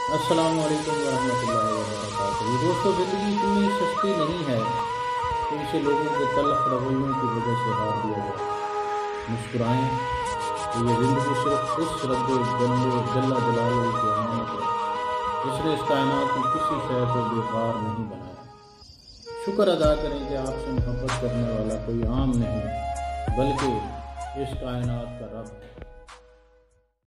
अस्सलाम वालेकुम वरहमतुल्लाहि वबरकातुहू। दोस्तों, ज़िंदगी इतनी सस्ती नहीं है कि इसे लोगों के तल्ख़ रवैयों की वजह से हार दिया जाए। मुस्कुराएं, तो ये ज़िंदगी सिर्फ उस रब जल्ला जलालहू की अमानत है जिसने इस कायनात में किसी शय को बेकार नहीं बनाया। शुक्र अदा करें कि आपसे मोहब्बत करने वाला कोई आम नहीं बल्कि इस कायनात का रब है।